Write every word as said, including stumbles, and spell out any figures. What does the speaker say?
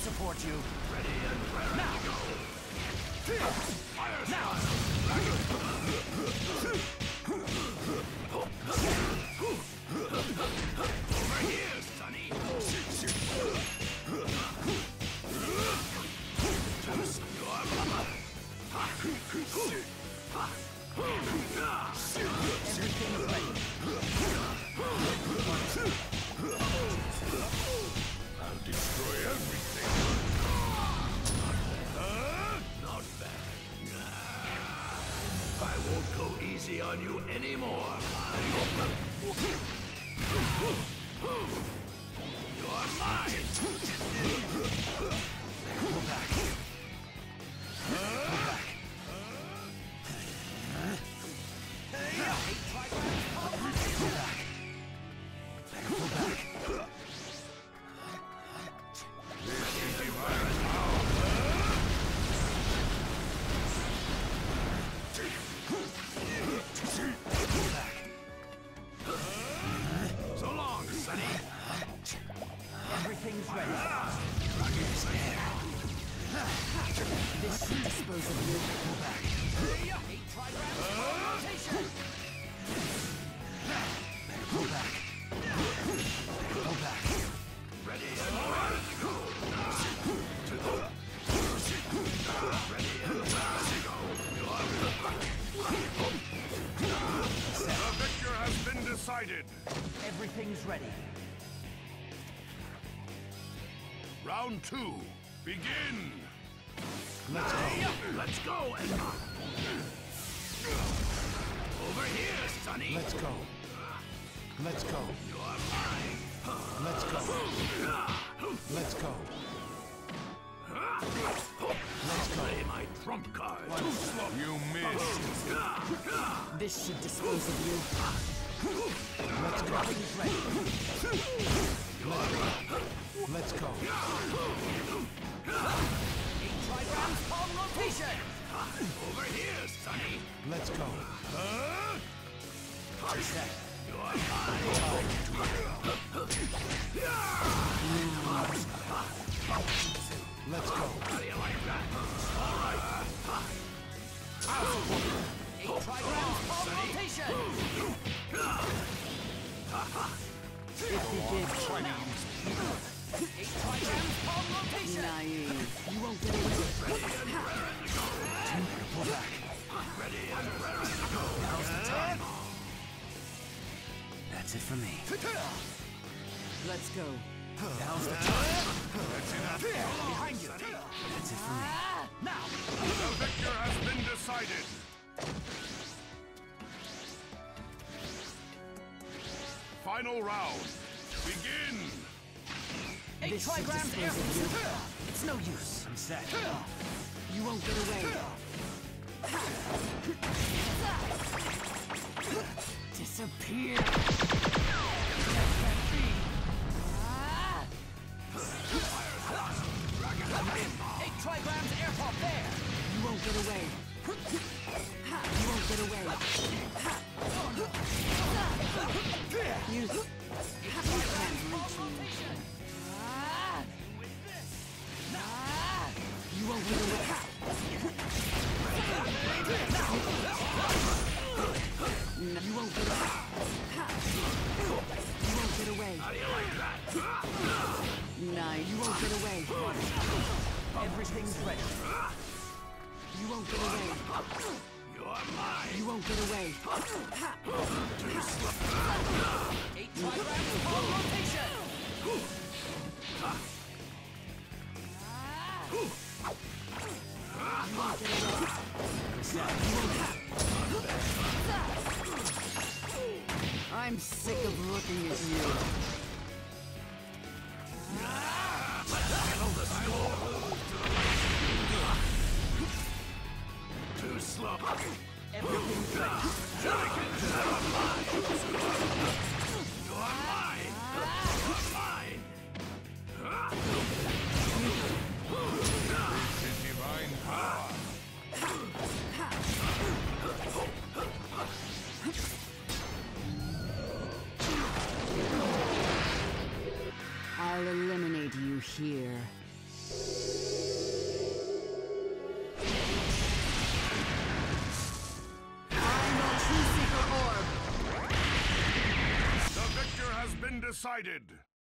support you. Ready and ready Now. to go. Fire Now. Over here, Sonny. Everything's ready. I'll destroy everything. Not bad. I won't go easy on you anymore. You're mine. Go back. Go back. Go back. So long, Sonny. Everything's ready. This should dispose of you. Go back. Eight trigrams for rotation. Go back. Go back. Ready and ready to go. To the ready and ready to go. The victor has been decided. Everything's ready. Round two, begin. Let's go. Let's go, Emma. Over here, Sonny. Let's go. Let's go. You're mine. Let's go. Let's go. Let's go. Play my trump card. You missed. This should dispose of you. Let's go. Everything's ready. Let's go. Eight trigrams palm rotation. Over here, Sonny. Let's go. Set. You're mine. Let's go. How do you like that? All right. Eight trigrams palm rotation. If you did, Eight trigrams palm rotation. naive. You won't get away. Ready and raring to go. Pull back. Ready and raring to go. Now's the time. That's it for me. Let's go. Now's the time. That's enough. Behind you. That's it for me. Now. The victor has been decided. Final round. Begin. Eight This should trigrams air. dispose of you. It's no use. I'm set. You won't get away. Disappear. Eight trigrams air pop there. You won't get away. You won't get away. You, you can't reach me. You won't get away. No, you won't get away. You won't get away. How do you like that? Nah, you won't get away. Everything's ready. You won't get away. You're mine. You won't get away. Eight trigrams palm rotation. I'm sick of looking at you. Settle the score. Too slow. Everything's ready. You're mine. You're mine. You're mine. The divine power. decided.